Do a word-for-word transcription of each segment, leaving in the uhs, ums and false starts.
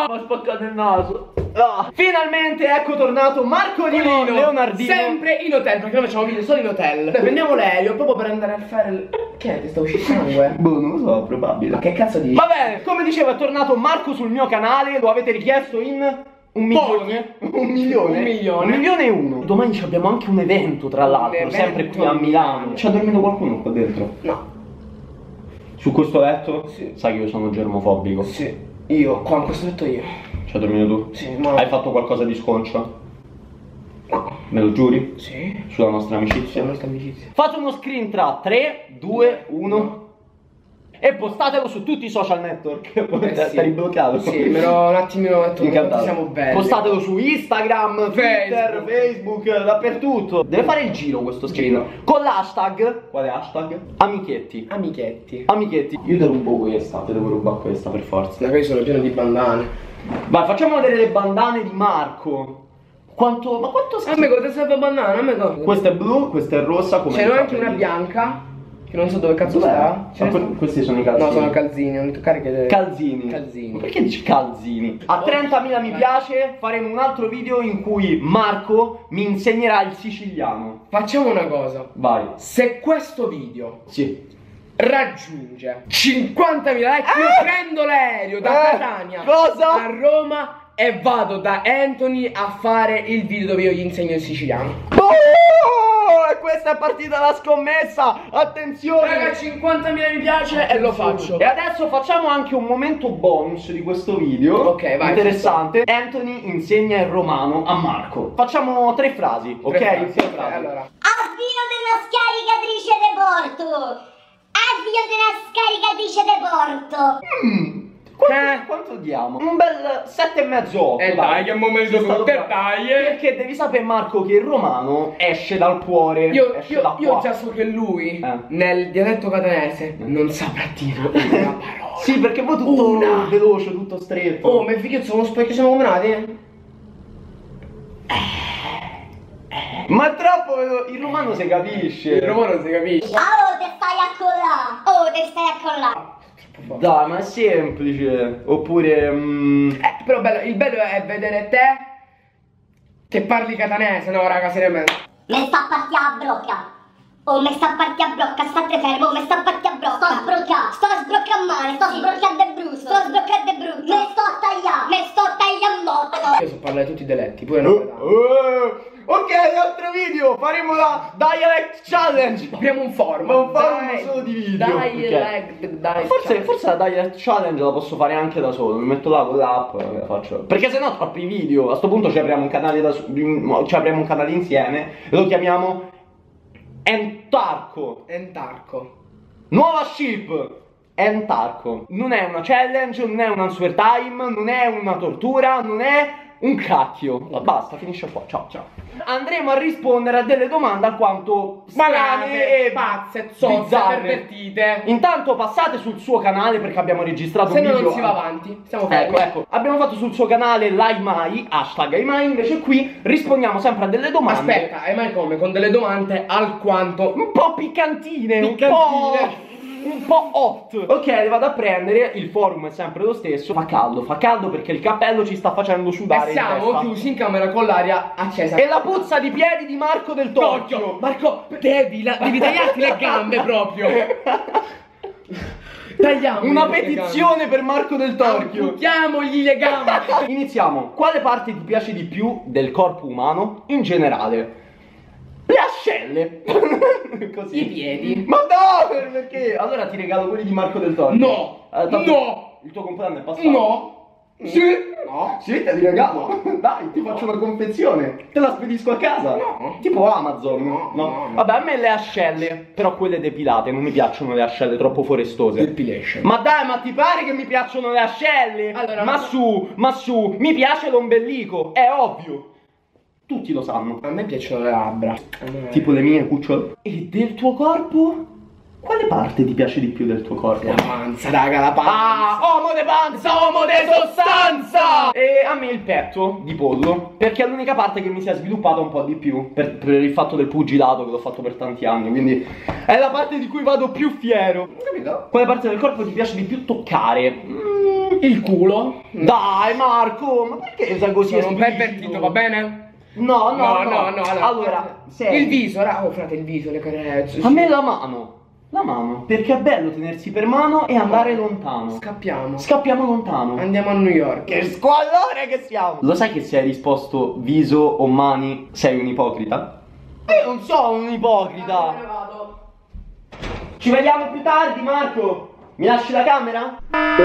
No, ho spaccato il naso. No. Finalmente ecco tornato Marcolino Leonardino. Sempre in hotel, perché noi facciamo video solo in hotel. Noi prendiamo l'aereo proprio per andare a fare il... Che è? Ti sta uscendo sangue? Boh, non lo so, probabile. Ma che cazzo dici? Va bene, come dicevo è tornato Marco sul mio canale. Lo avete richiesto in... Un milione? Un milione? Un milione. Un milione e uno. Domani abbiamo anche un evento, tra l'altro, sempre qui a Milano. C'ha dormito qualcuno qua dentro? No. Su questo letto? Sì. Sai che io sono germofobico. Sì. Io, qua in questo letto io. C'ha dormito tu? Sì, ma... Hai fatto qualcosa di sconcio? No. Me lo giuri? Sì. Sulla nostra amicizia? Sulla nostra amicizia. Fate uno screen tra tre, due, uno e postatelo su tutti i social network. Eh sì. Stai bloccato? Sì, me lo un attimino metto. Incantato. Siamo belli. Postatelo su Instagram, Twitter, Facebook. Facebook, dappertutto. Deve fare il giro questo screen. Giro. Con l'hashtag. Quale hashtag? Amichetti. Amichetti. Amichetti. Io te rubo questa, te devo rubare questa per forza. Magari sono pieno di bandane. Vai, facciamo vedere le bandane di Marco. Quanto. Ma quanto A me cosa serve bandana? A me cosa? Questa è blu, questa è rossa. Come Ce n'è anche una bianca. Che non so dove cazzo sta. Ah, que questi sono i calzini. No, sono calzini, non toccare che... Calzini. Calzini. Ma perché dici calzini? A trentamila mi piace faremo un altro video in cui Marco mi insegnerà il siciliano. Facciamo una cosa. Vai. Se questo video Sì. raggiunge cinquantamila like, io Eh! prendo l'aereo da Eh! Catania Cosa? a Roma e vado da Anthony a fare il video dove io gli insegno il siciliano. Oh, e questa è partita la scommessa. Attenzione. Raga, cinquantamila mi piace e lo faccio. E adesso facciamo anche un momento bonus di questo video. Ok, vai. Interessante. Anthony insegna il romano a Marco. Facciamo tre frasi, ok? Tre frasi, Tre ok, frasi. allora. Avvio della scaricatrice de porto. Avvio della scaricatrice de porto. Mm. Quanto, Eh. quanto diamo? Un bel sette e mezzo otto. E dai, che momento Sei stato tutto, e bravo. dai. Perché devi sapere Marco che il romano esce dal cuore. Io, esce io, da io qua. già so che lui Eh. nel dialetto catanese non saprà dire una parola. Sì, perché poi tutto Una. veloce, tutto stretto. Oh, ma figlio, sono specchio, siamo combinati? Ma è troppo velo- il romano si capisce. Il romano si capisce. Oh, te stai a collà. Oh, te stai a collà. Dai, ma è semplice. Oppure mm, Eh, però bello, il bello è vedere te che parli catanese, no raga, seriamente. Me sta a partire a brocca. Oh, me sta a partire a brocca, state fermo, me sta a partire a brocca. Sto a sbroccare. Sto a sbroccare male, sto a sbroccare de brutto. Sto a sbroccare de brutto. Me sto a tagliare, me sto a tagliare molto. Io so parlare tutti i dialetti, pure oh, non oh. Ok, altro video. Faremo la Dialect Challenge. apriamo un forum. Ma un forum Dai, solo di video. Dialect, Ok. dai. Forse, forse la Dialect Challenge la posso fare anche da solo. Mi metto là con l'app e la faccio. Perché sennò troppi video. A sto punto ci apriamo un canale da su- ci apriamo un canale insieme e lo chiamiamo Entarco. Entarco. Nuova ship Entarco. Non è una challenge, non è un answer time, non è una tortura, non è un cacchio. Basta, finisce qua. Ciao, ciao. Andremo a rispondere a delle domande alquanto strane Malate, e pazze, zozze, bizzarre. pervertite. Intanto passate sul suo canale perché abbiamo registrato Se un no video. non si va avanti. Stiamo fermi. Ecco, ecco. Abbiamo fatto sul suo canale l'Aimai, hashtag Aimai, invece qui rispondiamo sempre a delle domande. Aspetta, e mai come? Con delle domande alquanto Un po' piccantine, Piccantine. un po'. Un po' hot. Ok, le vado a prendere. Il forum è sempre lo stesso. Fa caldo, fa caldo perché il cappello ci sta facendo sudare. E in siamo testa. chiusi in camera con l'aria accesa. E la puzza di piedi di Marco del Tocchio. Tocchio, Marco, devi, la, devi tagliarti le gambe proprio. Tagliamo Una petizione per Marco del Tocchio. Amputiamogli le gambe. Iniziamo. Quale parte ti piace di più del corpo umano in generale? Le ascelle. Così. I piedi. Ma no, perché? Allora ti regalo quelli di Marco del Tocchio. No. Eh, tanto No. Il tuo compleanno è passato. No. Sì. No. Sì, te li regalo. Dai, ti faccio una confezione. Te la spedisco a casa. No. Tipo Amazon. No, no, no. Vabbè, a me le ascelle, però quelle depilate, non mi piacciono le ascelle troppo forestose. Depilation. Ma dai, ma ti pare che mi piacciono le ascelle? Allora, ma ma- su, ma su, mi piace l'ombelico, è ovvio. Tutti lo sanno. A me piacciono le labbra. Tipo le mie cucciole. E del tuo corpo? Quale parte ti piace di più del tuo corpo? La panza, raga, la panza. Ah, uomo de panza, uomo de sostanza! E a me il petto di pollo, perché è l'unica parte che mi si è sviluppata un po' di più, per, per il fatto del pugilato che l'ho fatto per tanti anni, quindi è la parte di cui vado più fiero. Capito? Quale parte del corpo ti piace di più toccare? Mm, Il culo. Dai Marco, ma perché sei così Sono un esplicito? pervertito, va bene? No, no, No, no, no, no, allora, allora sei- il viso, ra- oh frate, il viso, le carezze. A me la mano. La mano. Perché è bello tenersi per mano e andare lontano. Scappiamo. Scappiamo lontano. Andiamo a New York. Che squallore che siamo! Lo sai che se hai risposto viso o mani sei un ipocrita? Io non sono un ipocrita! Me ne vado. Ci vediamo più tardi, Marco! Mi lasci la camera?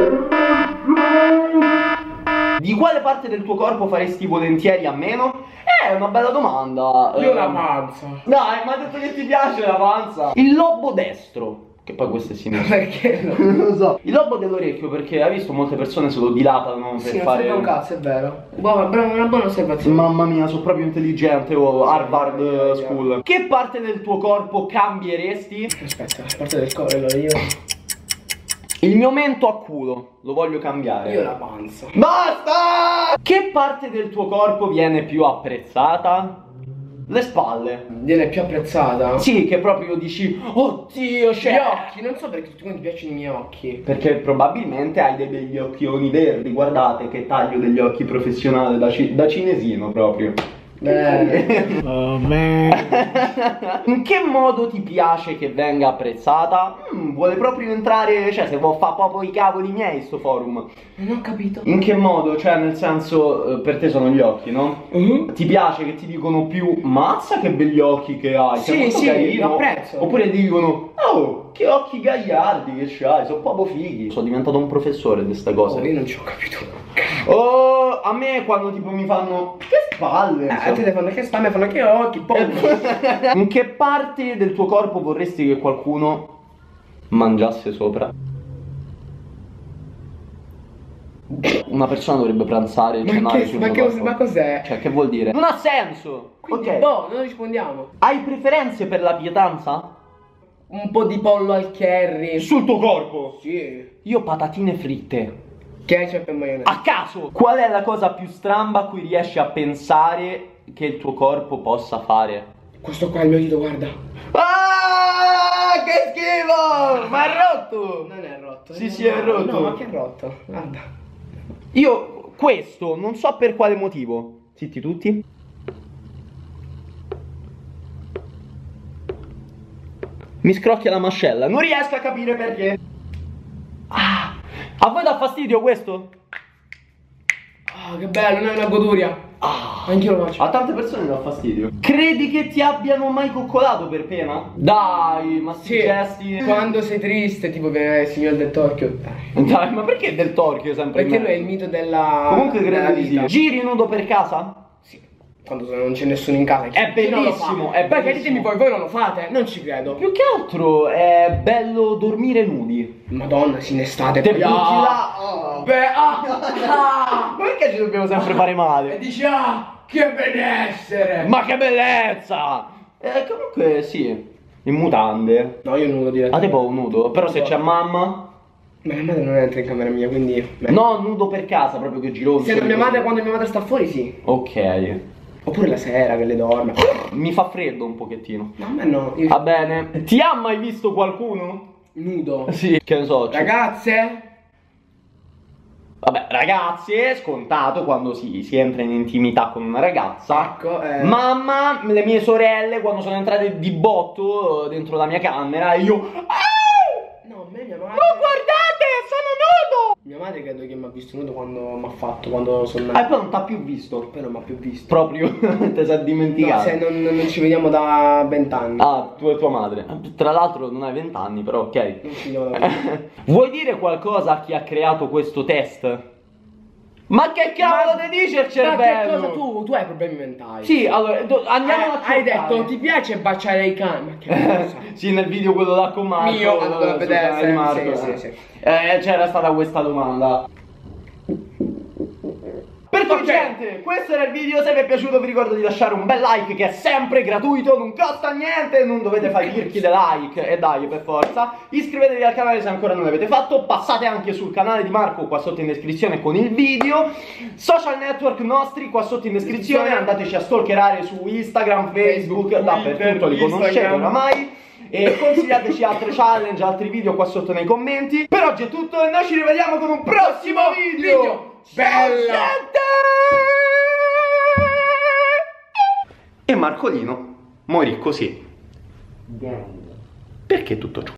Di quale parte del tuo corpo faresti volentieri a meno? È una bella domanda. Io Eh, la panza. Dai, ma hai detto che ti piace la panza. Il lobo destro. Che poi questo è sinistro. Perché no? Non lo so. Il lobo dell'orecchio, perché hai visto molte persone se lo dilatano per Sì, non fare. serve un cazzo, è vero. Buona, brava, una buona osservazione. Mamma mia, sono proprio intelligente, oh, Harvard Yeah, eh, School. Che parte del tuo corpo cambieresti? Aspetta, la parte del collo io. Il mio mento a culo, lo voglio cambiare. Io la panza. Basta! Che parte del tuo corpo viene più apprezzata? Le spalle. Viene più apprezzata. Sì, che proprio dici, oddio, Gli c'è. occhi, non so perché tutti quanti piacciono i miei occhi. Perché probabilmente hai dei begli occhioni verdi. Guardate che taglio degli occhi professionale da, ci- da cinesino proprio. Bene. Oh man. In che modo ti piace che venga apprezzata? Mm, vuole proprio entrare, cioè se vuoi fa proprio i cavoli miei sto forum. Non ho capito. In che modo? Cioè nel senso, eh, per te sono gli occhi, no? Uh-huh. Ti piace che ti dicono più mazza che begli occhi che hai? Sì, sei molto sì, carino. lo apprezzo. Oppure ti dicono, oh, che occhi gagliardi che c'hai, sono proprio fighi. Sono diventato un professore di queste cose. Oh, io non ci ho capito. Oh, a me quando tipo mi fanno, che spalle. Eh, te ne fanno che spalle, fanno che occhi, poi. In che parte del tuo corpo vorresti che qualcuno mangiasse sopra? Una persona dovrebbe pranzare e Ma cenare che, sul ma, mio che, corpo. ma cos'è? Cioè, che vuol dire? Non ha senso! Quindi, Ok. boh, non rispondiamo. Hai preferenze per la pietanza? Un po' di pollo al curry. Sul tuo corpo? Sì. Io patatine fritte. Ketchup e maionese. A caso! Qual è la cosa più stramba a cui riesci a pensare che il tuo corpo possa fare? Questo qua è il mio dito, guarda. Ah, che schifo! Ma è rotto! Non è rotto. Sì, eh, sì, è no, rotto. No, ma che è rotto? Guarda. Io questo non so per quale motivo. Zitti tutti. Mi scrocchia la mascella. Non riesco a capire perché. Ah, a voi dà fastidio questo? Ah, che bello, non è una goduria. Ah, Anch'io lo faccio. a tante persone dà fastidio. Credi che ti abbiano mai coccolato per pena? Dai, ma sti Sì. gesti. Quando sei triste, tipo viene il signor del torchio. Dai. Dai, ma perché del torchio sempre? in Perché lui è mezzo? il mito della. Comunque della credo di sì. vita. Giri nudo per casa? Sì. Quando non c'è nessuno in casa. È Chi non lo bellissimo, fa? è Perché bellissimo. ditemi poi, voi non lo fate? Non ci credo. Più che altro è bello dormire nudi. Madonna, sì, in estate. Te poi- butti ah. là. Oh. Beh, ah, ah. Ma perché ci dobbiamo sempre fare E male? dici, ah, che benessere. Ma che bellezza! Eh, comunque sì, in mutande. No, io nudo A direttamente. te poi nudo, però se c'è mamma. Ma mia madre non entra in camera mia, quindi. beh. No, nudo per casa, proprio che gironzo. Se non mia madre, quando mia madre sta fuori, sì. Ok. Oppure la sera che le dorme. Mi fa freddo un pochettino. No, a me no. Io Va bene. Ti ha mai visto qualcuno? nudo. Sì, che ne so. ci- Ragazze? Vabbè, ragazzi, è scontato quando si, si entra in intimità con una ragazza. Ecco, eh. Mamma, le mie sorelle, quando sono entrate di botto eh, dentro la mia camera, io. Ah! No, a me mia madre. Non guardate, sono nudo! Mia madre credo che mi ha visto nudo quando mi ha fatto, quando sono E nato. poi non t'ha più visto. Poi non mi ha più visto. Proprio, te sei No, dimenticato. se non, non ci vediamo da vent'anni. Ah, tu e tua madre. Tra l'altro non hai vent'anni, però, ok. Non ci vediamo da vent'anni. Vuoi dire qualcosa a chi ha creato questo test? Ma che cavolo Ma- ti dice il Ma cervello? che cosa tu? Tu hai problemi mentali. Sì, allora, do- andiamo Eh, a hai cercare. detto ti piace baciare i cani? Ma che cosa? Sì, nel video quello là con Marco. Mio, eh, andate a sul vedere, canale di sì, Marco, sì, eh. sì, sì. Eh, c'era stata questa domanda. Per cui Ok. gente, questo era il video, se vi è piaciuto vi ricordo di lasciare un bel like che è sempre gratuito, non costa niente, non dovete fare pirchi de like e dai per forza. Iscrivetevi al canale se ancora non l'avete fatto, passate anche sul canale di Marco qua sotto in descrizione con il video. Social network nostri qua sotto in descrizione, andateci a stalkerare su Instagram, Facebook, Facebook, dappertutto li Twitter, conoscete Instagram. oramai. e consigliateci altre challenge, altri video qua sotto nei commenti. Per oggi è tutto e noi ci rivediamo con un prossimo video, video. Ciao, Bella. gente! E Marcolino morì così. Perché tutto ciò?